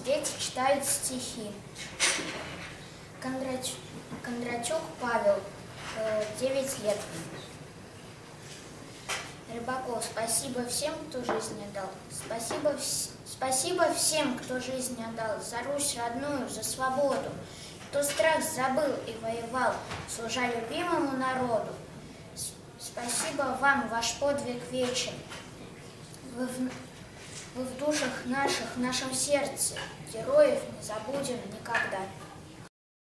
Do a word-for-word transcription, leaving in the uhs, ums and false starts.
дети читают стихи. Кондратюк, Кондратюк Павел, девять лет. Рыбаков, спасибо всем, кто жизнь отдал. Спасибо, спасибо всем, кто жизнь отдал. За Русь родную, за свободу. Кто страх забыл и воевал, служа любимому народу. Спасибо вам, ваш подвиг вечен. Вы в, вы в душах наших, в нашем сердце. Героев не забудем никогда.